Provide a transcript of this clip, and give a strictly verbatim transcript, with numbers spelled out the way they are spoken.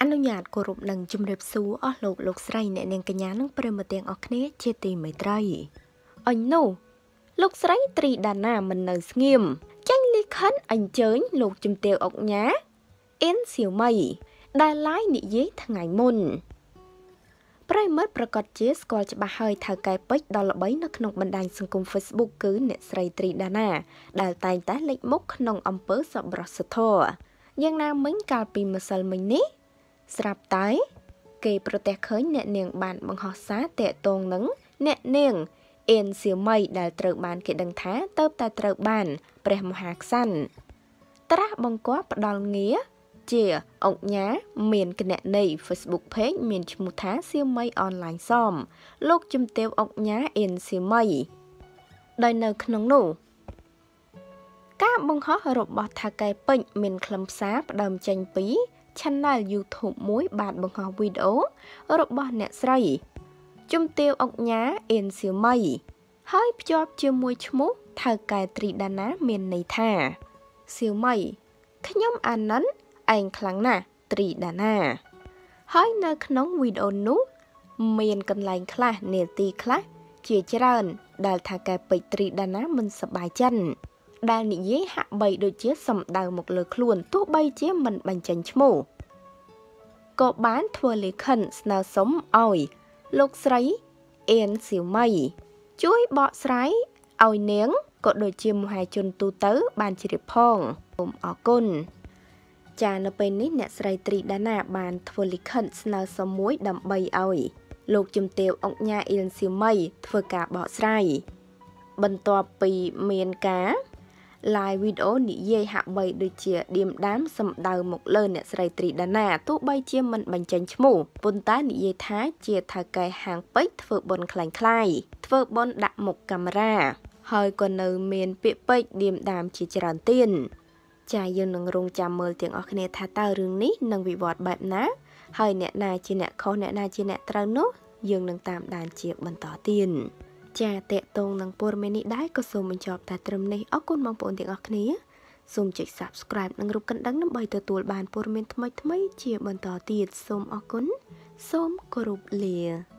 អនុញ្ញាតគោរពនឹងជំរាបសួរអស់លោកលោកស្រីអ្នកនាងកញ្ញានិងប្រិយមិត្តទាំងអស់គ្នាជាទីមេត្រីអញនោះលោកស្រីត្រីដាណាមិននៅស្ងៀមចាញ់លីខិនអញ្ជើញលោកជំទាវអុកញ៉ាអ៊ិនសៀវម៉ៃដែលឡាយនិយាយថ្ងៃមុនប្រិយមិត្តប្រកាសជាស្គាល់ច្បាស់ហើយថៅកែពេជ្រដល់ល្បីនៅក្នុងបណ្ដាញសង្គម Facebook គឺអ្នកស្រីត្រីដាណាដែលតែងតែលេចមុខក្នុងអំពើសប្បុរសធម៌យ៉ាងណាមិញកាលពីម្សិលមិញនេះស្រាប់តែគេប្រទះឃើញអ្នកនាងបានបង្ហោះសារតាក់ទងនឹងអ្នកនាងអ៊ិនសៀវម៉ៃដែលត្រូវបានគេដឹងថាទៅតែត្រូវបានព្រះមហាក្សត្រត្រាស់បង្គាប់ផ្ដល់ងារជាអុកញ៉ាមានគណនី Facebook Page មានឈ្មោះថាសៀវម៉ៃអនឡាញសមលោកជំទាវអុកញ៉ាអ៊ិនសៀវម៉ៃដោយនៅក្នុងនោះការបង្ហោះរបស់ថៅកែពេជ្រមានខ្លឹមសារផ្ដើមចេញពី Channel YouTube មួយបានបង្ហោះវីដេអូរបស់អ្នកស្រីជំទាវអុកញ៉ាអ៊ិនសៀវម៉ៃហើយភ្ជាប់ជាមួយឈ្មោះថៅកែត្រីដាណាមានន័យថាសៀវម៉ៃខ្ញុំអាណិនឯងខ្លាំងណាស់ត្រីដាណាហើយនៅក្នុងវីដេអូនោះមានកន្លែងខ្លះនាទីខ្លះជាច្រើនដែលថៅកែពេជ្រត្រីដាណាមិនសប្បាយចិត្តដែលនិយាយហាក់បីដូចជាសំដៅមកលើខ្លួនទោះបីជាមិនបញ្ចេញឈ្មោះក៏បានធ្វើលិខិតស្នើសុំឲ្យលោកស្រីអ៊ិនសៀវម៉ៃជួយបកស្រាយឲ្យនាងក៏ដូចជាមហាជនទូទៅបានជ្រាបផងសូមអរគុណចានៅពេលនេះអ្នកស្រីត្រីដាណាបានធ្វើលិខិតស្នើសុំមួយដើម្បីឲ្យលោកជំទាវអុកញ៉ាអ៊ិនសៀវម៉ៃធ្វើការបកស្រាយបន្ទាប់ពីមានការlive វីដេអូនិយាយហាក់បីដូចជាឌៀមដាមសំដៅមកលើអ្នកស្រីត្រីដាណាទោះបីជាមិនបញ្ចេញឈ្មោះប៉ុន្តែនិយាយថាជាថៅកែហាងពេជ្រធ្វើបុណ្យខ្លាំងៗធ្វើបុណ្យដាក់មុខកាមេរ៉ាហើយក៏នៅមានពាក្យពេចន៍ឌៀមដាមជាច្រើនទៀតចាយើងនឹងរងចាំមើលទាំងអស់គ្នាថាតើរឿងនេះនឹងវិវត្តបែបណាហើយអ្នកណាជាអ្នកខុសអ្នកណាជាអ្នកត្រូវនោះយើងនឹងតាមដានជាបន្តទៀតចាតេតងនឹងព័ត៌មាននេះដែរក៏សូមបញ្ចប់តែត្រឹមនេះអរគុណបងប្អូនទាំងអស់គ្នាសូមចុច Subscribe និងរូបកណ្ដឹងដើម្បីទទួលបានព័ត៌មានថ្មីៗជាបន្តទៀតសូមអរគុណសូមគោរពលា